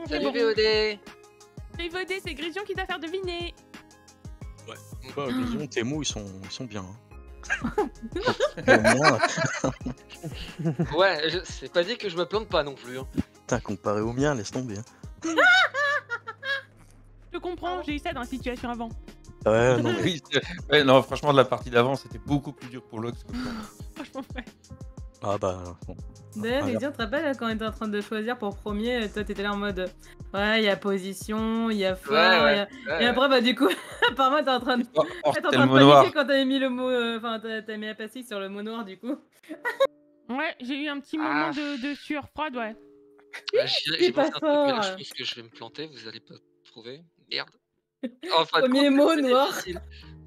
c'est Salut bon. VOD. Les VOD, c'est Grision qui doit faire deviner. Ouais. Bah, Grision, tes mots, ils sont bien. Hein. Au moins, Ouais, c'est pas dit que je me plante pas non plus. Hein. t'as comparé au mien, laisse tomber. Hein. Je comprends, j'ai eu ça dans la situation avant. Ouais, non, mais Oui, ouais, non, franchement, la partie d'avant, c'était beaucoup plus dur pour l'autre. Franchement, ouais. ah bah bon. D'ailleurs, Ah, Grision, tu te rappelles quand on était en train de choisir pour premier, toi t'étais là en mode ouais, il y a position, il y a fort, Ouais. et après, bah du coup, apparemment, t'es en train de. Or, T'es en c'était train le de mot noir. paniquer quand t'avais mis le mot. Enfin, t'as mis la pastille sur le mot noir du coup. Ouais, j'ai eu un petit moment de sueur froide, ouais. Bah, j'ai pas pensé un truc, mais là, fort. je pense que je vais me planter. Vous allez pas trouver. Merde. Enfin, Premier mot noir. difficile.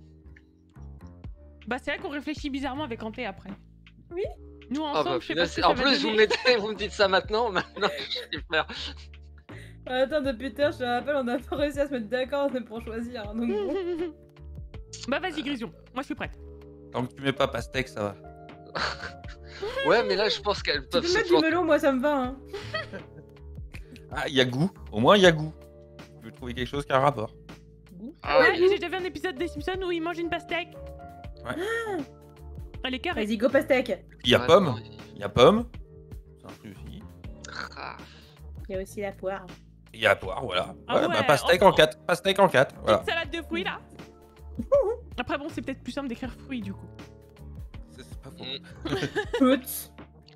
Bah, c'est vrai qu'on réfléchit bizarrement avec Anté après. Oui. Nous Ah ensemble, bah, je sais pas punaise, si en plus, vous me dites ça maintenant. Maintenant, j'ai peur. Attends, depuis tout à l'heure, je te rappelle, on a pas réussi à se mettre d'accord pour choisir. hein, Donc bon. Bah, vas-y, Grision, moi je suis prête. Tant que tu mets pas pastèque, ça va. Ouais, mais là, je pense qu'elles Tu peuvent peux se mettre du planter. melon, moi ça me va. Hein. Ah, il y a goût. Au moins, il y a goût. Je veux trouver quelque chose qui a un rapport. Ah, Ouais, oui. j'ai déjà vu un épisode des Simpsons où ils mangent une pastèque. Ouais. Elle est carrée. Vas-y, go pastèque. Il y a Ouais, pomme. non, Il y a pomme. C'est un truc aussi. Ah. Il y a aussi la poire. Il y a poire, voilà. Ah ouais, bah, pastèque oh, en 4. Pastèque en 4. Voilà. Petite salade de fruits là. Après, bon, c'est peut-être plus simple d'écrire fruits du coup. C'est pas faux. Oups.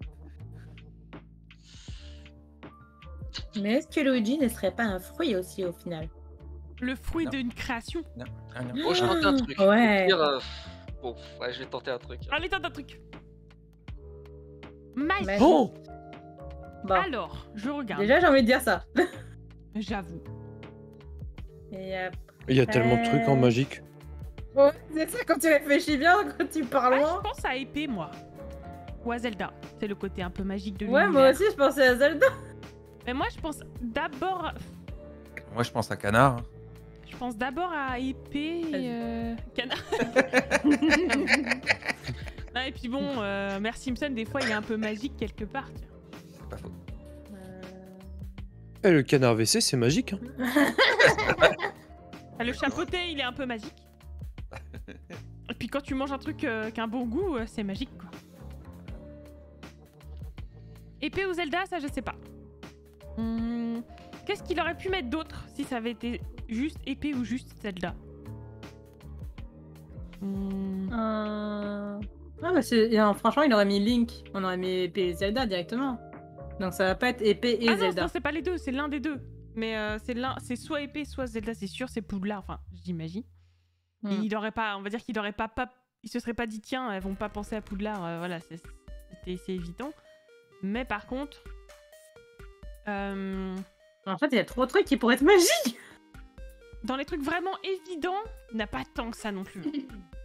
Mais est-ce que Luigi ne serait pas un fruit aussi au final? Le fruit Non. d'une création. Non, non, non. Oh, je tente un truc. Ouais. Au pire, bon, ouais, je vais tenter un truc. Allez, tente un truc. Magie. Magie. Bon, Bon, Alors, je regarde. déjà j'ai envie de dire ça. J'avoue. Et Il y a tellement de trucs en magique. ouais, c'est ça quand tu réfléchis bien, quand tu parles Ah, loin. je pense à épée, moi. Ou à Zelda. C'est le côté un peu magique de Ouais, l'univers. moi aussi je pensais à Zelda. Mais moi, je pense d'abord... Moi, je pense à canard. Hein. Je pense d'abord à épée et... Canard. Ah, et puis bon, Mère Simpson, des fois, il est un peu magique quelque part. Tiens. C'est pas faux. Eh, le canard WC, c'est magique. Hein. Ah, le chapeauté, il est un peu magique. Et puis quand tu manges un truc qui a un bon goût, c'est magique, quoi. Épée ou Zelda, ça, je sais pas. Qu'est-ce qu'il aurait pu mettre d'autre si ça avait été juste épée ou juste Zelda? Ah, bah non, franchement, il aurait mis Link. On aurait mis épée et Zelda directement. Donc ça va pas être épée et Ah non, Zelda. non, c'est pas les deux, c'est l'un des deux. Mais c'est soit épée, soit Zelda, c'est sûr, c'est Poudlard, enfin, j'imagine. Et il aurait pas, on va dire qu'il aurait pas, il se serait pas dit, tiens, elles vont pas penser à Poudlard, voilà, c'est évident. Mais par contre... En fait, il y a trop de trucs qui pourraient être magiques. Dans les trucs vraiment évidents, il n'a pas tant que ça non plus.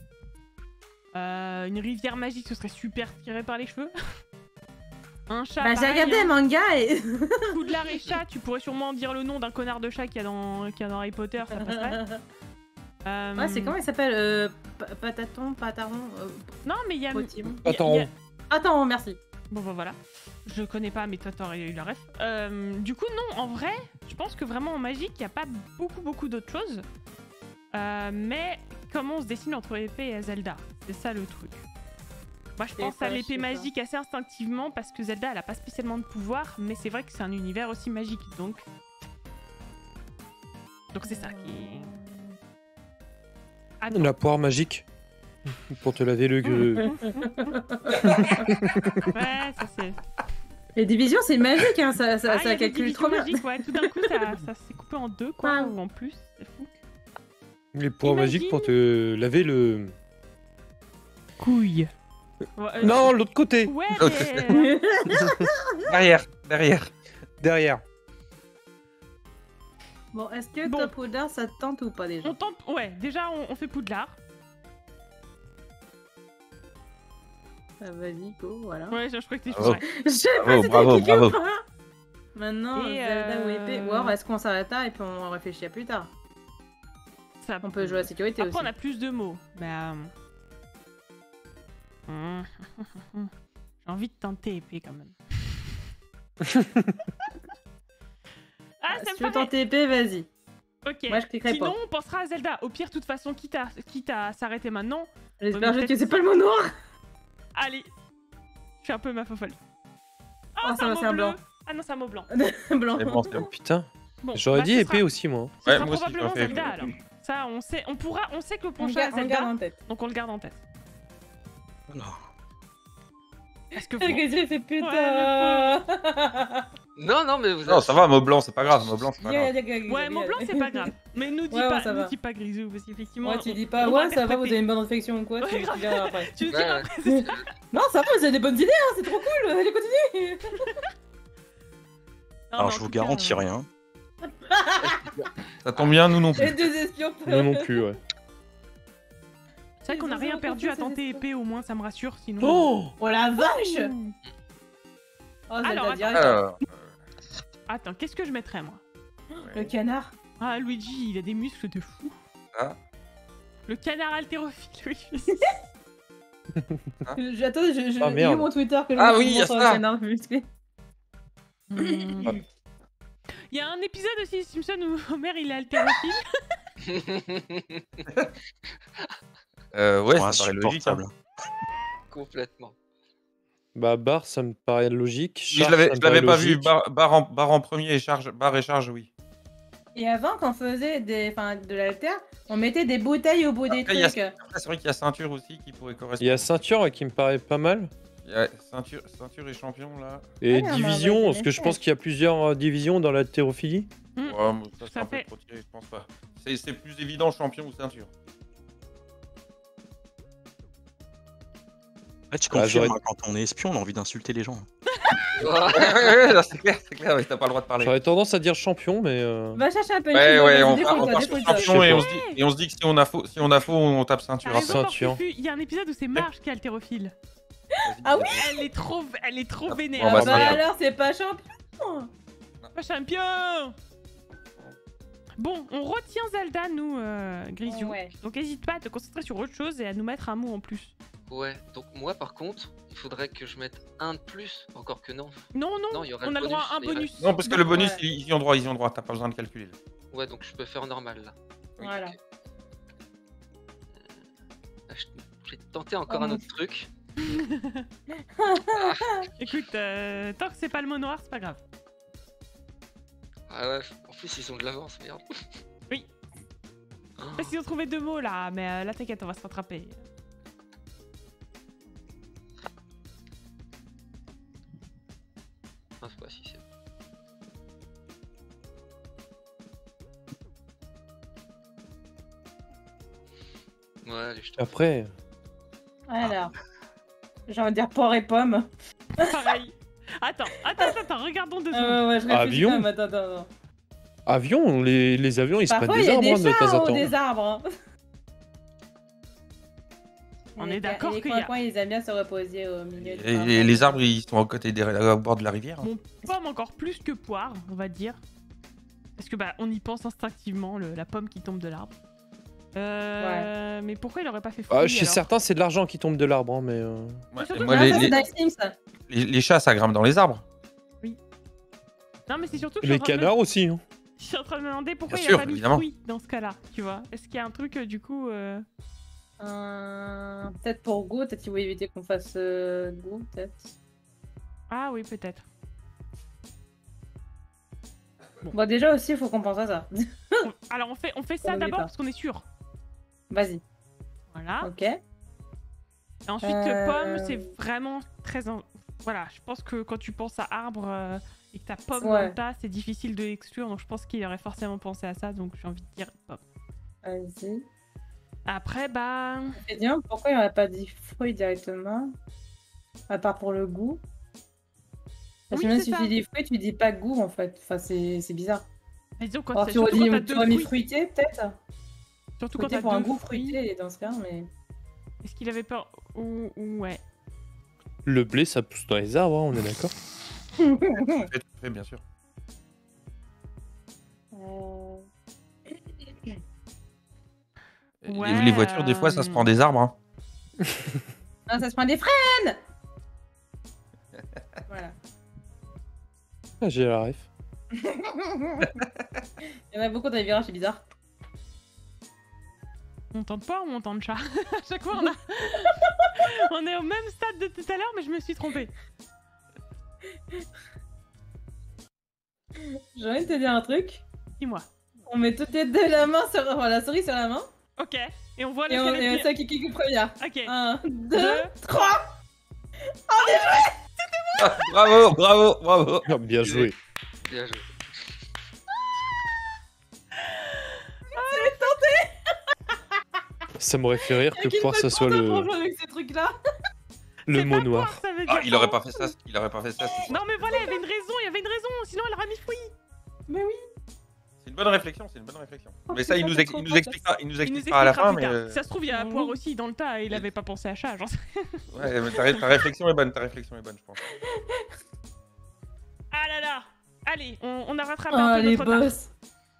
Une rivière magique, ce serait super tiré par les cheveux. Un chat, Bah, j'ai pareil, regardé hein. un manga et. Poudlard et chat, tu pourrais sûrement dire le nom d'un connard de chat qu'il y a dans Harry Potter, ça passerait. Ouais, c'est comment il s'appelle Pataton, Pataron Non, mais il y a... Potimon. Attends. Attends, merci. Bon, bah voilà. Je connais pas, mais toi, t'aurais eu la ref. Du coup, non, en vrai, je pense que vraiment en magique, il n'y a pas beaucoup d'autres choses. Mais comment on se dessine entre épée et Zelda? C'est ça le truc. Moi, je pense à l'épée magique assez instinctivement parce que Zelda, elle a pas spécialement de pouvoir, mais c'est vrai que c'est un univers aussi magique, donc c'est ça qui est... Attends. La poire magique. Pour te laver le... Ouais, ça c'est... Les divisions, c'est magique, hein, ça Ah, il y a des calcule trop bien. divisions magiques, ouais, tout d'un coup, ça s'est coupé en deux, quoi, Wow. ou en plus, c'est fou. Les poires magiques pour te laver le... Couille. Non, l'autre côté. Ouais, mais... Derrière. Derrière. Bon, est-ce que Bon. Top ou Down, ça te tente ou pas déjà? On tente... Ouais, déjà, on fait Poudlard. Ah, vas-y, go, voilà. Ouais, je crois que t'es Bravo. ouais. Je sais pas Bravo, si bravo, t'as cliqué ou bravo. pas. Maintenant, Et, Zelda ou épée. Ou alors, est-ce qu'on s'arrête là et puis on réfléchit à plus tard? Ça... On peut jouer à la sécurité Après, aussi. on a plus de mots. Bah... J'ai envie de tenter épée, quand même. Ah, ça si me tu veux paraît. ton TP, vas-y. Ok. Moi, je cliquerai Sinon, pas. on pensera à Zelda. Au pire, de toute façon, quitte à s'arrêter maintenant. J'espère mais juste que peut-être c'est pas le mot noir. Allez. Je suis un peu ma fofolle. Oh, ça va, c'est un blanc. Ah non, c'est un mot blanc. Blanc. C'est bon, c'est bon. Putain. Bon, J'aurais bah, dit ce épée sera- aussi, moi. Ce Ouais, sera moi aussi, probablement j'aurais fait Zelda épée. alors. Ça, on sait que le On prochain est garde Zelda, en tête. donc on le garde en tête. Voilà. Parce que Qu'est-ce que j'ai fait putain. Non, mais vous Non, ça va, mot blanc, c'est pas grave. Mot blanc, c'est pas grave. ouais, mon blanc c'est pas grave. Mais nous dis Ouais, pas, ça va. nous dis pas Grisou parce qu'effectivement. Moi, tu dis pas, on va ouais, ça va, vous interpréter. avez une bonne réflexion ou quoi, Ouais, tu grave. verras après. Tu dis Ouais, après. Non, ça va, vous avez des bonnes idées, hein, c'est trop cool, allez, continuez. Non, Alors mais je en vous tout cas, garantis rien. Ça tombe bien, nous non Les plus. deux espions. Nous non plus, ouais. C'est vrai qu'on a Ils rien ont perdu à compris, tenter ces épée, au moins ça me rassure. Sinon. Oh Oh la vache. Ouh. Oh, Alors, Zelda direct. Alors, Attends, qu'est-ce que je mettrais moi? Le canard. Ah, Luigi, il a des muscles de fou. Ah. Le canard haltérophile, oui. Attends, j'ai Ah, lu merde. mon Twitter que le Ah mec oui, y a montre un ça. canard musclé. Il y a un épisode aussi, Simpson, où Homer il est haltérophile. ouais, Ils sont ça paraît logique. Hein. insupportables. Complètement. Bah, Bar, ça me paraît logique. Si Charge, je l'avais ça me paraît pas vu, logique. barre en premier et charge, barre et charge, oui. Et avant, quand on faisait de l'alter, on mettait des bouteilles au bout des Après, il y a- trucs. Après, c'est vrai qu'il y a ceinture aussi qui pourrait correspondre. Il y a ceinture qui me paraît pas mal. Il y a ceinture et champion là. Et Ah, division, bah, parce que je pense qu'il y a plusieurs divisions dans l'haltérophilie. Mm. Ouais, moi, ça c'est Ça un peu fait- trop tiré, je pense pas. C'est plus évident champion ou ceinture. Ouais, tu Ah, confirmes, j'aurais- hein, quand on est espion, on a envie d'insulter les gens. Ouais, là, c'est clair, ouais, t'as pas le droit de parler. J'aurais tendance à dire champion, mais. Va chercher un peu Ouais, ouais, on défoule-toi, part sur défoule-toi. champion et Je on sais se dit que si on a faux, on tape T'as ceinture. raison, après. ceinture. Morfufu, il y a un épisode où c'est Marge qui est haltérophile. Ah oui. Elle est trop On vénère. va Ah se bah dire. alors, c'est pas champion. Pas champion. Bon, on retient Zelda, nous, Grisou. Ouais. Donc n'hésite pas à te concentrer sur autre chose et à nous mettre un mot en plus. Ouais, donc moi par contre, il faudrait que je mette un de plus, encore que non. Non, Non, il y aura on le a le droit à un bonus, mais bonus. Non, parce que le bonus, Ouais. ils y ont droit, t'as pas besoin de calculer. Là. Ouais, donc je peux faire normal là. Oui, Voilà. ok. Je vais tenter encore Oh, un mon autre truc. Écoute, tant que c'est pas le mot noir, c'est pas grave. Ah ouais, en plus ils ont de l'avance, merde. Oui. Oh. Parce qu'ils ont trouvé deux mots là, mais là t'inquiète, on va se rattraper. Ah, c'est pas si c'est. Ouais, allez, je te Après. Alors. J'ai envie de dire porc et pomme. Pareil. Attends, regardons deux secondes. Ouais, je réfléchis Avion. quand même, attends. Avion, les avions, ils se Parfois, prennent il y des a arbres des hein, de temps chats en ou temps. des arbres. hein. On Et est d'accord les qu'il y a- coins, ils aiment bien se reposer au milieu du Et les arbres, ils sont à côté au bord de la rivière. Hein. Mon pomme encore plus que poire, on va dire. Parce que bah on y pense instinctivement, la pomme qui tombe de l'arbre. Mais pourquoi il aurait pas fait fruit Ah, je suis alors certain, c'est de l'argent qui tombe de l'arbre, hein, mais. Ouais, surtout et moi, Ah, les, ça, les- c'est Dice Sims. les chats, ça grimpe dans les arbres. Non mais c'est surtout que Les canards aussi. Hein. je suis en train de me demander pourquoi Bien il a sûr, pas mis évidemment. fruit dans ce cas-là, tu vois. Est-ce qu'il y a un truc du coup Peut-être pour goût, peut-être qu'il voulait éviter qu'on fasse goût, peut-être. Ah oui, peut-être. Bon, déjà aussi, il faut qu'on pense à ça. Alors on fait ça On oublie d'abord pas. parce qu'on est sûr. Vas-y, Voilà. ok. Et ensuite Euh, pomme, c'est vraiment voilà, je pense que quand tu penses à arbre et que t'as pomme dans Ouais. le tas, c'est difficile de l'exclure, donc je pense qu'il aurait forcément pensé à ça, donc j'ai envie de dire pomme. Vas-y. Après, bah... Et bien, pourquoi il n'aurait pas dit fruit directement? À part pour le goût. Parce que Oui, même c'est si ça. tu dis fruit, tu dis pas goût en fait. Enfin, c'est bizarre. Mais disons, quand Alors, c'est- tu aurais surtout quand t'as dit, deux tu aurais mis fruits. fruité peut-être? Surtout quand Fruité t'as pour un deux goût fruits. fruité dans ce cas, mais. Est-ce qu'il avait peur ou ouais. Le blé, ça pousse dans les arbres, hein, on est d'accord. Tout à fait, bien sûr. Ouais, Les voitures, des fois, ça se prend des arbres. Hein. Non, ça se prend des frênes! Voilà. Ah, j'ai la ref. Il y en a beaucoup dans les virages, c'est bizarre. On tente pas ou on tente chat? À chaque fois, on est au même stade de tout à l'heure, mais je me suis trompée. J'ai envie de te dire un truc. Dis-moi. On met toutes les deux la main sur... enfin, la souris sur la main. Ok. Et on voit Et on lequel est met le ça qui kick première. Ok. 1, 2, Deux, 3. Ah, bravo, bravo, bravo. Ah, bien joué. Bien joué. Ça m'aurait fait rire que Qu'il poire fait ça soit trop le, d'argent avec ces trucs-là. le C'est mot pas noir. poire, ça veut Ah, dire il aurait quoi? pas fait ça, il aurait pas fait ça. c'est- Non, mais voilà, il y avait une raison, sinon elle aurait mis fouille. Mais oui. C'est une bonne réflexion, c'est une bonne réflexion. Oh, Mais ça, il putain, nous, c'est ex- trop il nous drôle, expliquera, il nous Il nous expliquera à la fin, expliquera mais. plus tard. Ça se trouve, il y a Oui. poire aussi dans le tas et il avait pas pensé à chat, j'en sais. Ouais, mais ta réflexion est bonne, je pense. Ah là là. Allez, on a rattrapé Oh, un peu les notre retard. boss.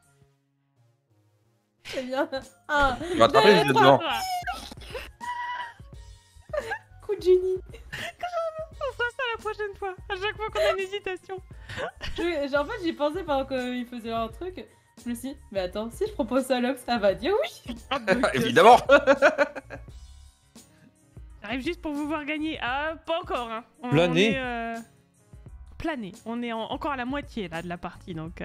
C'est bien. 1, Tu vas attraper les deux devant. Ah, coup de génie. on fera ça la prochaine fois. À chaque fois qu'on a une hésitation. En fait, j'y pensais pendant qu'ils faisaient leur truc. Je me suis dit, mais attends, si je propose ça à Lox, ça va dire oui. Évidemment. J'arrive juste pour vous voir gagner. Ah, pas encore, hein. Planer. On est, planer. On est encore à la moitié là de la partie, donc.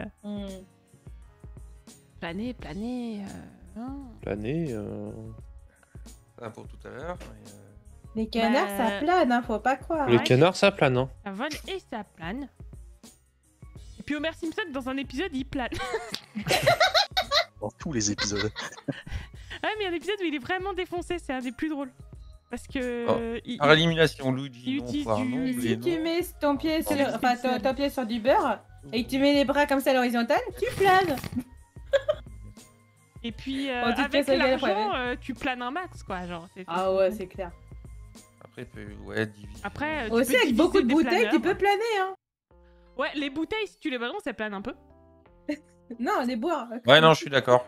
Planer. Hein. Planer. Ça pour tout à l'heure. Les canards, Bah, ça plane, hein, faut pas croire. Le Ouais. canard, ça plane, hein. Ça vole et ça plane. Et puis Homer Simpson, dans un épisode, il plane. Dans tous les épisodes. Ouais, mais il y a un épisode où il est vraiment défoncé, c'est un des plus drôles. Parce que. Oh. il- Par élimination, Luigi, il non, utilise poire, du- non, Et blé, si non. tu mets ton pied sur, Oh, enfin, ton pied sur du beurre et que tu mets les bras comme ça à l'horizontale, tu planes. Et puis, Oh, tu te avec fais ça égal l'argent, après, tu planes un max, quoi. Genre, Ah ouais, c'est clair. Après, ouais, division. Après, tu Aussi, peux avec diviser beaucoup de tes bouteilles, tu planeurs. peux planer, hein. Ouais, les bouteilles, si tu les balances, elles planent un peu. Non, les boire. Ouais, non, je suis d'accord.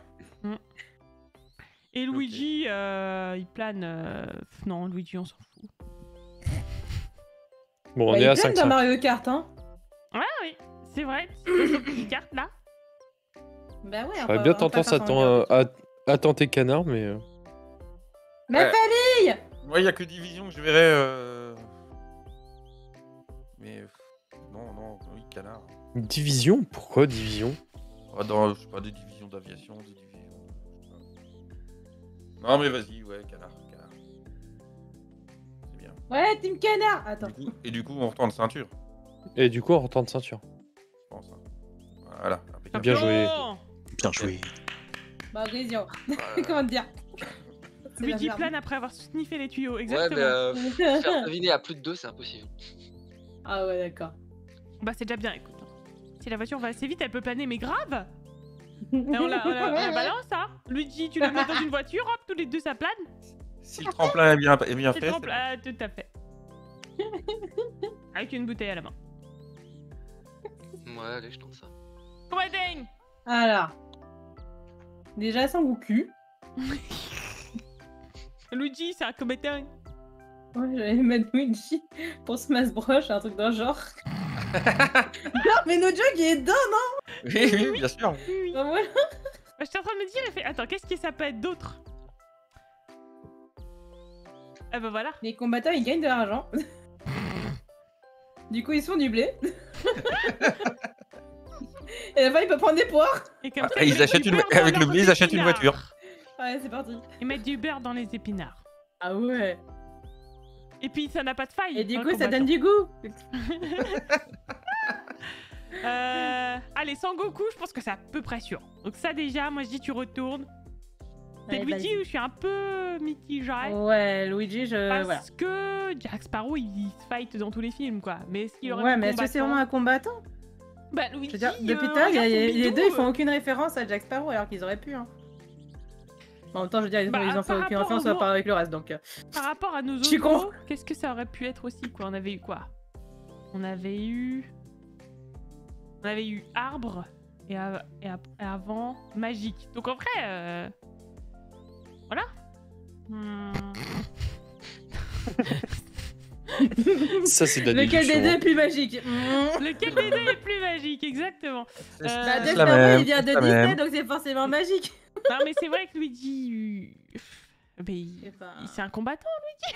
Et Luigi, il plane. Non, Luigi, on s'en fout. Bon, on Bah, est il à plane 5 dans Mario Kart, hein. Ouais, oui, c'est vrai. Petite carte là. Bah ouais, J'aurais bien tendance à tenter canard, mais. Ma Ouais. famille. Moi, il y a que division que je verrais. Mais. Non, oui, canard. Division? Pourquoi division? Ah, je sais pas, des divisions d'aviation, des divisions. Non, mais vas-y, ouais, canard. C'est bien. Ouais, team canard. Attends. Du coup, on retourne ceinture, Et du coup, on retente ceinture. je pense. Hein. Voilà, impeccable. Bien joué. Oh, Bien joué. Bah, Grésion. Voilà. Comment te dire? C'est la Luigi merde. plane après avoir sniffé les tuyaux, Ouais, exactement. mais faire deviner à plus de 2, c'est impossible. Ah ouais, d'accord. Bah, c'est déjà bien, écoute. Si la voiture va assez vite, elle peut planer, mais grave. Et on la balance, ça. Luigi, tu le mets dans une voiture, hop, tous les deux, ça plane. Si le tremplin est bien C'est fait, trop ah, tout à fait. Avec une bouteille à la main. Ouais, allez, je tente ça. Wedding. Alors. Déjà, sans goût cul. Luigi, c'est un comédien. Ouais, j'allais mettre Luigi pour Smash Bros, un truc dans le genre. Non, mais no joke, il est dedans, non? oui, bien sûr. Oui, oui. Bah, voilà. Bah, j'étais en train de me dire, il fait... Attends, qu'est-ce que ça peut être d'autre? Ah bah voilà. Les combattants, ils gagnent de l'argent. Du coup, ils se font du blé. Et à la fin, ils peuvent prendre des poires. Et comme Ah, ils achètent avec le blé, ils achètent une voiture. Ouais, c'est parti. Ils mettent du beurre dans les épinards. Ah ouais. Et puis ça n'a pas de faille. Et du dans coup, le ça combattant. donne du goût. Allez, Sangoku, je pense que c'est à peu près sûr. Donc ça déjà, moi je dis tu retournes. C'est Ouais, Luigi vas-y. où je suis un peu mitigée. Ouais, Luigi, Parce voilà. que Jack Sparrow, il se fight dans tous les films, quoi. Mais est-ce qu'il aurait Ouais, mis mais est-ce que c'est vraiment un combattant? Bah, Luigi, Je veux dire, depuis tout à l'heure, regarde son les bidou, deux, ils font aucune référence à Jack Sparrow, alors qu'ils auraient pu, hein. En même temps, je veux dire, ils Bah, ont fait par aucune rapport référence au- à part avec le reste, donc... Par rapport à nos Je suis autres con. héros, qu'est-ce que ça aurait pu être aussi, quoi? On avait eu quoi? On avait eu arbre et avant magique. Donc en vrai, voilà. Ça, c'est de la Lequel des déduction, deux hein. est plus magique Lequel des deux est plus magique, exactement. Bah, C'est Jack la Sparrow, même, il vient de c'est la Disney, même. donc c'est forcément magique. Non, mais c'est vrai que Luigi. Mais C'est pas- c'est un combattant.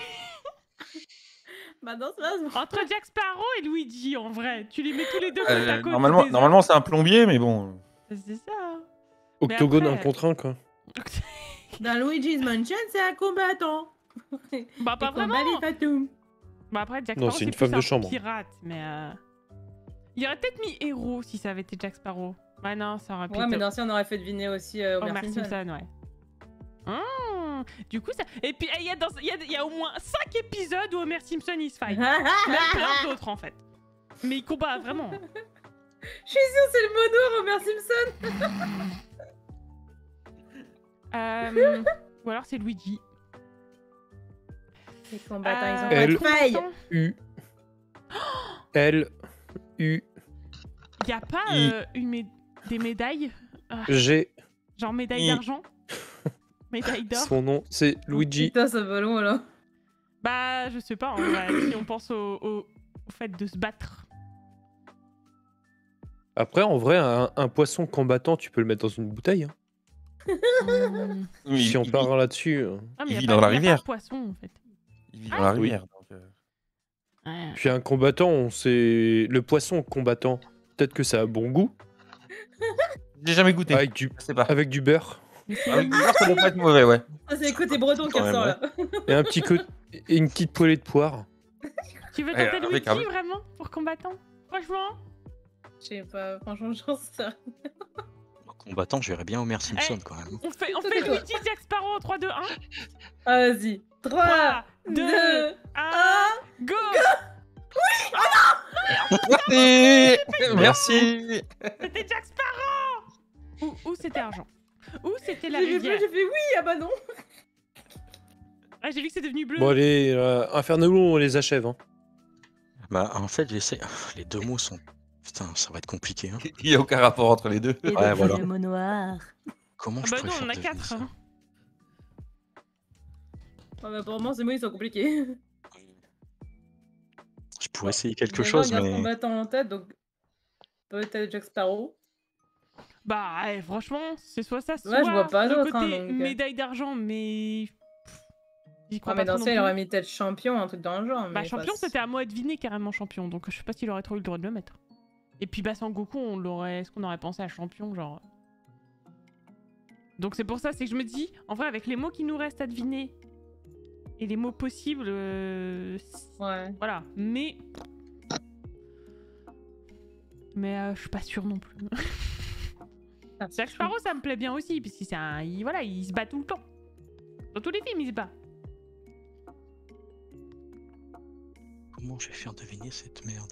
Bah non, c'est pas Entre Jack Sparrow et Luigi, en vrai. Tu les mets tous les deux côte à côte. Normalement c'est un plombier, mais bon. C'est ça. Octogone après- 1 contre 1, quoi. Dans Luigi's Mansion, c'est un combattant. Bah, pas Il combat vraiment. les patous. Bah, après, Jack Non, Sparrow, c'est une plus femme de un chambre. pirate, mais. Il aurait peut-être mis héros si ça avait été Jack Sparrow. Bah, non, ça aurait pu Ouais, mais être dans ce on aurait fait deviner aussi Homer Homer Simpson. Simpson, ouais. Du coup, ça. Et puis, il y a au moins 5 épisodes où Homer Simpson il se fight. Même plein d'autres, en fait. Mais il combat vraiment. Je suis sûre c'est le mot noir Homer Simpson. Ou alors c'est Luigi. Les combattants, ils ont Elle- pas de faille. U. L. U. Y a pas I. des médailles G. genre médaille I. d'argent, médaille d'or. Son nom, c'est Luigi. Putain, ça va loin là. Bah, je sais pas, en vrai, si on pense au fait de se battre. Après, en vrai, un poisson combattant, tu peux le mettre dans une bouteille. Hein. Si on part là-dessus. Ah, mais Il y a vit pas- dans la y a pas rivière. de poisson, en fait. Il vit dans la oui. rivière. Donc, Ouais. Puis un combattant, c'est le poisson combattant. Peut-être que ça a bon goût. J'ai jamais goûté. Avec du, Je sais pas. avec du beurre. Avec du beurre, ça doit pas être mauvais, ouais. Ça, c'est le côté breton qui Quand même, ressort là. Et un petit et une petite poêlée de poire. Tu veux Ouais, tenter avec Luigi, un- Ah, vraiment, pour combattant? Franchement? Je sais pas, franchement, je pense ça. En combattant, je verrais bien Homer Simpson quand même. On fait Luigi, Jack Sparrow en 3, 2, 1. Ah, vas-y. 3, 3, 2, 2, 1, go! Merci. C'était Jack Sparrow! Ou c'était argent. Ou c'était la J'ai vu, rivière. j'ai fait oui, ah bah non. Ah, j'ai vu que c'est devenu bleu. Bon, allez, Inferno, on les achève. Hein. Bah, en fait, j'essaie. Les deux mots sont. Putain, ça va être compliqué. Hein. Il n'y a aucun rapport entre les deux. Ouais, voilà. Le mot noir. Comment Ah je bah pourrais non, on en a faire 4. deviner ça Ah bah pour moi, ces mots, ils sont compliqués. Je pourrais essayer quelque Déjà, chose, on garde mais. combattant en tête, donc peut-être Jack Sparrow. Bah, ouais, franchement, c'est soit ça, soit Ouais, je vois pas le d'autre, côté hein, donc. médaille d'argent, mais... J'y crois Ah, mais pas dans trop ce cas, il non aurait plus. mis peut-être champion, un truc dans le genre. Bah, mais champion, pas- c'était à moi de deviner carrément champion, donc je sais pas s'il aurait trop eu le droit de le mettre. Et puis, bah, Sangoku, est-ce qu'on aurait pensé à champion, genre... Donc c'est pour ça, c'est que je me dis, en vrai, avec les mots qui nous restent à deviner, et les mots possibles, Ouais. voilà, mais je suis pas sûre non plus. Ah, Jack Sparrow, ça me plaît bien aussi, parce qu'il il se bat tout le temps. Dans tous les films, il se bat. Comment je vais faire deviner cette merde?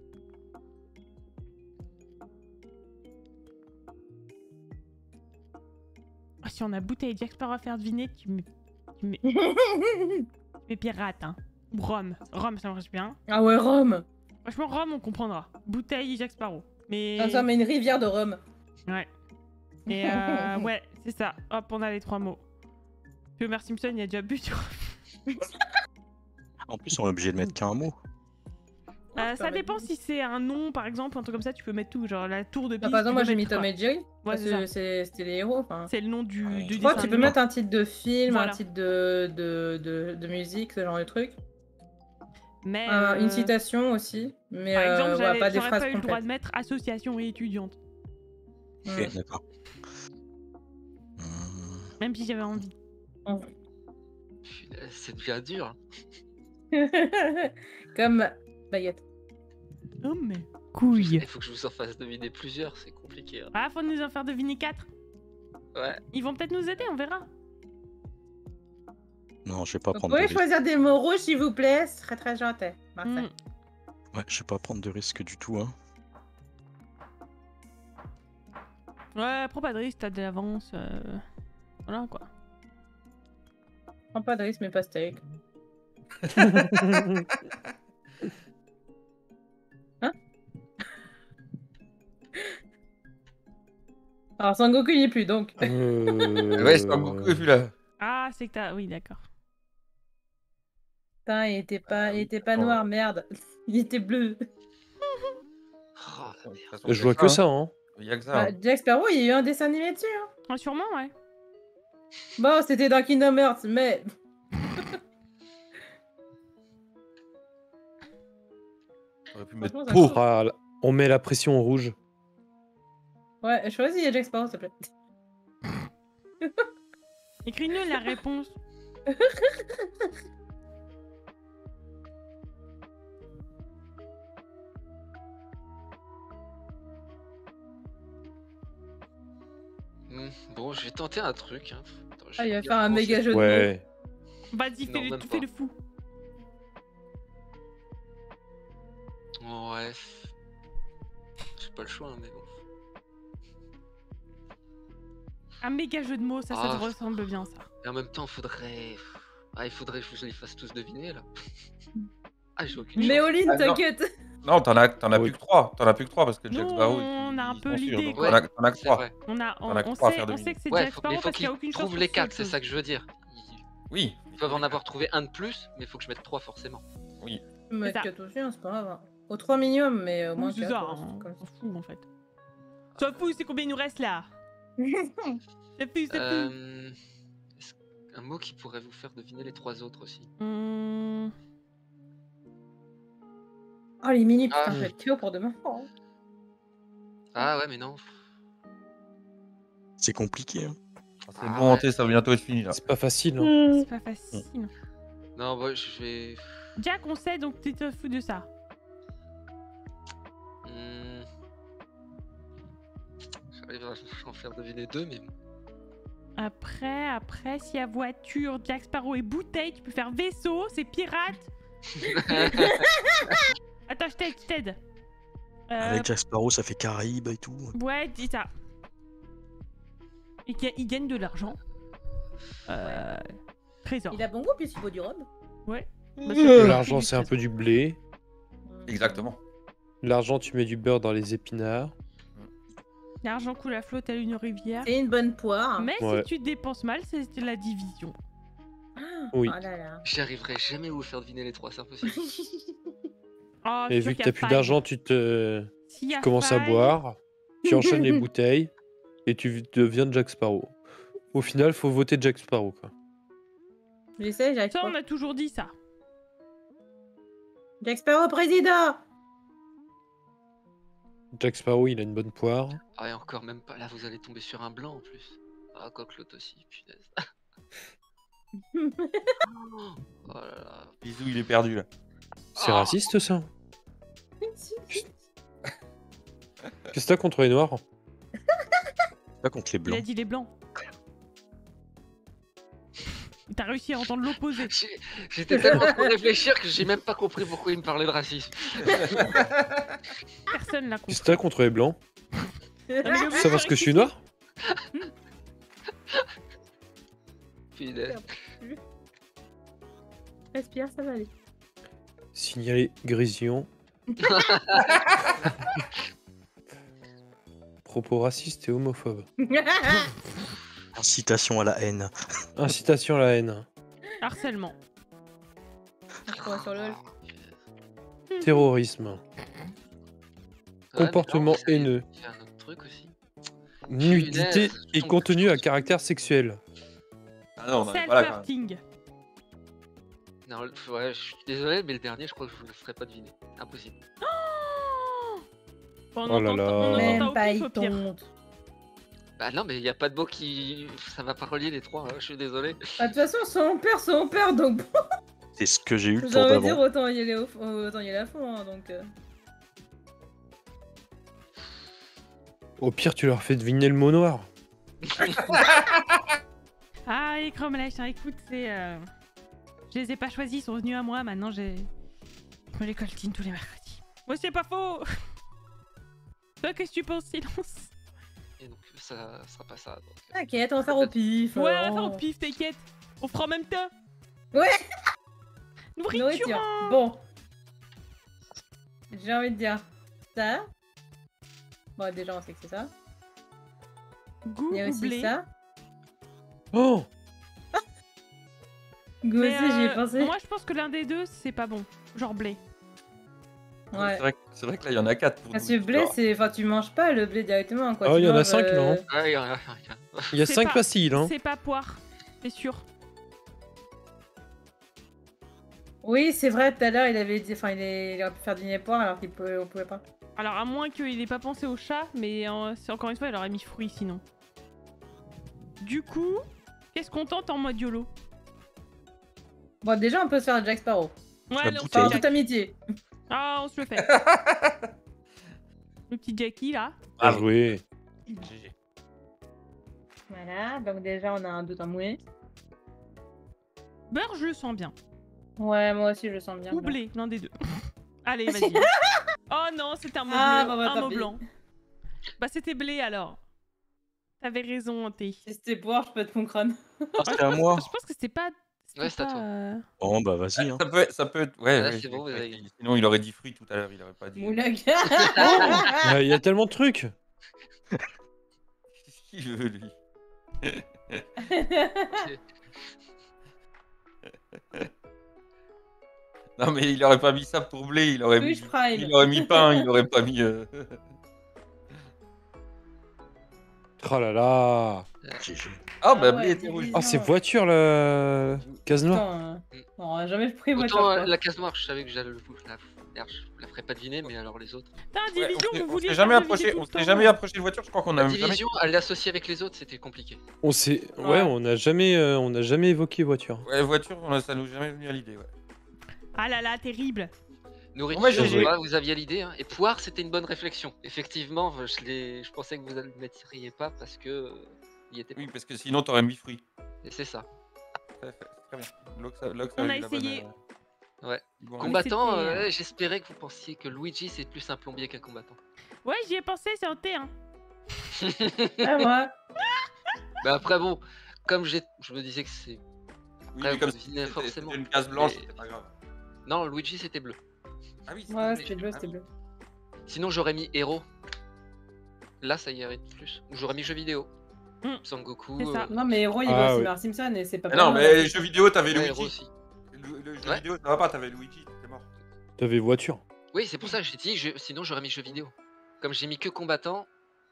Oh, si on a bouteille Jack Sparrow à faire deviner, tu mets pirate, hein. Ou Rome, ça marche bien. Ah ouais, Rome. Franchement, Rome, on comprendra. Bouteille Jack Sparrow. Mais... Ah, ça met une rivière de Rome. Ouais. Et ouais, c'est ça. Hop, on a les 3 mots. Puis Homer Simpson, il a déjà bu, tu vois. En plus, on est obligé de mettre qu'un mot. Ça dépend si c'est un nom, par exemple, un truc comme ça, tu peux mettre tout. Genre la tour de Bah, Pise. par exemple, tu moi peux j'ai mis mettre Tom quoi. et Jerry. Ouais, Parce c'est que ça. c'était les héros. Enfin. C'est le nom du Je Je dessin crois que tu peux animé. mettre un titre de film, Voilà. un titre de musique, ce genre de truc. Mais Une citation aussi. Mais par exemple, ouais, pas des j'aurais phrases pas eu le droit complètes. de mettre association et étudiante, Ok, d'accord. même si j'avais envie. Putain, c'est déjà dur. Comme baguette. Oh mais couille. Il faut que je vous en fasse deviner plusieurs, c'est compliqué. Hein. Ah, faut nous en faire deviner 4. Ouais. Ils vont peut-être nous aider, on verra. Non, je vais pas Vous prendre de pouvez risque. choisir des mots rouges s'il vous plaît, c'est très très gentil. Parfait. Mm. Ouais, je vais pas prendre de risque du tout. Hein. Ouais, prends pas de risque, t'as de l'avance. Voilà quoi. Prends pas de risque, mais pas steak. Hein? Alors Sangoku il n'y est plus donc. Ouais, c'est pas beaucoup vu là. Ah, c'est que t'as. Oui, d'accord. Putain, il était pas noir, merde. Il était bleu. Oh, la merde. Je vois que ça, hein. Il y a que ça. Bah, hein. Jack Sparrow, il y a eu un dessin animé dessus. Hein. Ah, sûrement, ouais. Bon, c'était dans Kingdom Hearts, mais... J'aurais pu mettre Franchement, ça peau. change. Ah, là, on met la pression au rouge. Ouais, choisis Jack Sparrow, s'il te plaît. Écris-nous la réponse. Bon, je vais tenter un truc. Hein. Attends, je Ah, il vais va bien faire un penser. méga jeu de mots. Ouais. Vas-y, Non, même fais pas. le fou. Ouais. J'ai pas le choix, hein, mais bon. Un méga jeu de mots, ça Ah. te ressemble bien, ça. Et en même temps, faudrait. Ah, il faudrait que je les fasse tous deviner là. Ah, j'ai aucune chance. Méoline, Ah, non. t'inquiète. Non, t'en as Oui. plus que 3. T'en as plus que 3 parce que Nous, Jack Sparrow. on a un ils peu sont sûrs, l'idée, donc quoi. T'en as que C'est 3. vrai. On a que trois à faire sait deviner. que c'est Ouais, Jack mais Sparrow faut parce qu'il n'y a qu'ils aucune chance trouvent pour les ce 4, c'est chose. ça que je veux dire. Oui. Ils peuvent en avoir trouvé un de plus, mais il faut que je mette 3 forcément. Oui. Je peux mettre ça. 4 aussi, hein, c'est pas grave. Hein. Au 3 minimum, mais au moins Oui, c'est 4. ça, on s'en fout en fait. S'en fout, c'est combien il nous reste là? C'est plus, c'est plus. Est-ce un mot qui pourrait vous faire deviner les 3 autres aussi. Oh, les minutes, Ah. putain, je vais être KO pour demain. Oh. Ah ouais, mais non. C'est compliqué. Hein. C'est Ah bon, ouais. Hanté, ça va bientôt être fini là. C'est pas facile. Hein. C'est pas facile. Non, bah, je vais. Jack, on sait donc tu te fous de ça. J'arrive à en faire deviner 2, mais bon. Après, s'il y a voiture, Jack Sparrow et bouteille, tu peux faire vaisseau, c'est pirate. Attends, je t'aide. Avec Jack Sparrow, ça fait Caraïbes et tout. Ouais, dis ça. Et qu'il gagne de l'argent. Trésor. Il a bon goût puisqu'il vaut du rhum. Ouais. Bah, L'argent, c'est un peu du blé. Exactement. L'argent, tu mets du beurre dans les épinards. L'argent coule à flot telle une rivière. C'est une bonne poire. Mais Ouais. si tu dépenses mal, c'est la division. Oui. Oh là là. J'y arriverai jamais à vous faire deviner les 3, c'est impossible. Oh, Et sûr vu que qu'il y a t'as plus faille. d'argent, tu commences à boire, tu enchaînes les bouteilles et tu deviens Jack Sparrow. Au final, faut voter Jack Sparrow, quoi. J'essaie, j'arrive Ça, pas. on a toujours dit ça. Jack Sparrow, président. Jack Sparrow, il a une bonne poire. Ah, et encore même pas. Là, vous allez tomber sur un blanc en plus. Ah, quoique l'autre aussi, punaise. Oh là là. Bisous, il est perdu là. C'est Ah. raciste, ça. Qu'est-ce que t'as contre les noirs? Pas contre les Il a blancs. dit les blancs. T'as réussi à entendre l'opposé. J'étais tellement en train de réfléchir que j'ai même pas compris pourquoi il me parlait de racisme. Personne l'a compris. Qu'est-ce que t'as contre les blancs? Ça parce que je suis noir? Punaise. Respire, ça va aller. Signalé Grison. Propos racistes et homophobes. Incitation à la haine. Incitation à la haine. Harcèlement. Ouais, sur LOL. Terrorisme. Ouais, mais Comportement non, vous savez, haineux. il y a un autre truc aussi. Nudité Punaise, et donc, contenu à caractère sexuel. Ah non, on en est pas là quand même. Self-hurting. Non, ouais, je suis désolé, mais le dernier, je crois que je vous le ferai pas deviner. Impossible. On Oh là entend- là. on entend Même au pas pif, il au pire. tonte. Bah non, mais il y a pas de mots qui. Ça va pas relier les 3, je suis désolé. Bah, de toute façon, soit on perd, donc bon, C'est ce que j'ai eu le j'ai tour envie de dire d'avant. autant y aller, autant y aller à fond, hein, donc... Au pire, tu leur fais deviner le mot noir. Ah, et Chromelash, hein, écoute, c'est. Je les ai pas choisis, ils sont venus à moi, maintenant je me les coltine tous les mercredis. Moi, c'est pas faux. Toi, qu'est-ce que tu penses, silence? Et donc, ça sera pas ça. Donc, T'inquiète, on va faire au pif. Ouais, on va faire oh. au pif, t'inquiète. On fera en même temps. Ouais. Nourriture. Nourriture. Bon. J'ai envie de dire ça. Bon, déjà, on sait que c'est ça. Goût Il y a ou aussi blé. ça. Oh! Go Mais, aussi, j'y ai pensé. moi, je pense que l'un des deux, c'est pas bon. Genre blé. Ouais. C'est vrai que là, il y en a 4 pour Parce nous. que blé, c'est. Enfin, tu manges pas le blé directement, quoi. Oh, Tu il y en a manges, 5, non? Ah, il y en a. Il y a C'est 5 pas- pastilles, hein. C'est pas poire, c'est sûr. Oui, c'est vrai, tout à l'heure, il avait dit. Enfin, il aurait pu faire dîner poire alors qu'on pouvait pas. Alors, à moins qu'il ait pas pensé au chat, mais c'est encore une fois, il aurait mis fruits sinon. Du coup, qu'est-ce qu'on tente en mode YOLO? Bon, déjà, on peut se faire Jack Sparrow. Ouais, La allez, on bouteille. En fait toute Jack. amitié. Ah, on se le fait. Le petit Jackie là. Bien joué. GG. Voilà, donc déjà, on a un doute en mouet. Beurre, je le sens bien. Ouais, moi aussi, je le sens bien. Ou là. blé, l'un des deux. Allez, vas-y. Oh non, c'était un mot Ah, bleu, bah, un tant mot pis. blanc. Bah, c'était blé alors. T'avais raison, Thé. Si c'était poire, je peux être mon crâne. Ah, c'est à moi. Je pense que c'était pas. Ouais, c'est à pas, toi. Bon, bah vas-y. Hein. Ça peut être. Ouais, Là, ouais, c'est bon, vous avez gagné. Sinon, il aurait dit fruits tout à l'heure, il aurait pas dit. Moulag. Il y a tellement de trucs. Qu'est-ce qu'il veut, lui? Non, mais il aurait pas mis ça pour blé, il aurait Twitch mis. Prime. Il aurait mis pain, il aurait pas mis. Oh là là. GG. Ah, bah, Ah blé ouais, était rouge. Ah, c'est voiture, la case noire. Putain, on aurait jamais pris voiture. Autant quoi. la case noire, je savais que j'allais la ferais pas deviner, mais alors les autres. Putain, Ouais, Division, on vous vouliez s'est faire jamais deviner approché, tout on le s'est temps. jamais approché de voiture, je crois qu'on a La jamais. division, à l'associer avec les autres, c'était compliqué. On s'est. Ouais, Ouais. on n'a jamais évoqué voiture. Ouais, voiture, ça nous est jamais venu à l'idée, ouais. Ah là là, terrible. Nourriture, Moi, GG. voilà, vous aviez l'idée. Hein. Et poire, c'était une bonne réflexion. Effectivement, je pensais que vous ne le mettriez pas parce que il était. Oui, parce que sinon, t'aurais mis fruits. Et c'est ça. Très bien. Lox a On eu a la bonne, essayé. Ouais. bon, Combattant, c'était, j'espérais que vous pensiez que Luigi c'est plus un plombier qu'un combattant. Ouais, j'y ai pensé, c'est un thé. Hein. Ah, ouais. Mais après, bon, comme je me disais que c'est. Oui, Après, mais comme vous devinez c'était forcément. une case blanche, Mais- c'était pas grave. Non, Luigi c'était bleu. Ah oui, Ouais, c'était bleu, c'était bleu. Sinon, j'aurais mis héros. Là, ça irait plus. Ou j'aurais mis jeux vidéo. Mm. Sangoku. C'est ça. Non, mais Héros, il Ah, va aussi ouais. Mar Simpson et c'est pas Mais non, mal. mais les jeux vidéo, t'avais Ouais, héros Luigi. aussi. Le jeu Ouais. vidéo, ça va pas, t'avais Luigi, t'es mort. T'avais voiture. Oui, c'est pour ça que j'ai dit, sinon j'aurais mis jeux vidéo. Comme j'ai mis que combattant,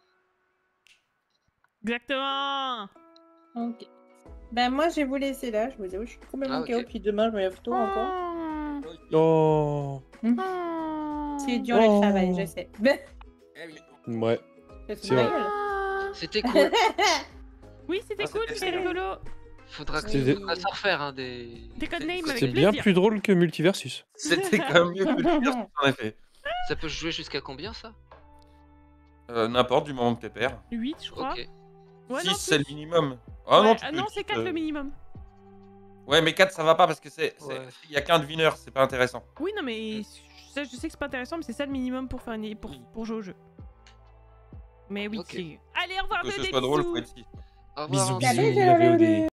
Exactement. Ok. Ben, moi, je vais vous laisser là. Je vous avoue, je suis complètement Ah, ok. KO. Puis demain, je me lève tôt encore. Oh. Oh. C'est dur le Oh. travail, je sais. Ben, Eh oui. Ouais. c'est C'est vrai. Ah. c'était cool. Oui, c'était Ah, cool, c'était c'était excellent. rigolo. Faudra C'était- s'en refaire hein, des. Des codenames avec C'est bien plaisir. plus drôle que Multiversus. C'était quand même mieux que le Multiversus, en effet. Ça peut jouer jusqu'à combien ça? N'importe, du moment que t'es père. 8, je crois. Ok. Ouais, 6, non, c'est le plus. minimum. Ah Ouais, non, tu ah peux non, vite, c'est 4 le minimum. Ouais, mais 4, ça va pas parce que Ouais. il y a qu'un devineur, c'est pas intéressant. Oui, non, mais ça, je sais que c'est pas intéressant, mais c'est ça le minimum pour faire pour jouer au jeu. Mais oui, Ok. c'est. Allez, au revoir, Que des ce soit drôle, bisous. faut être 6. Au revoir. Bisous, Antoine. bisous, la VOD.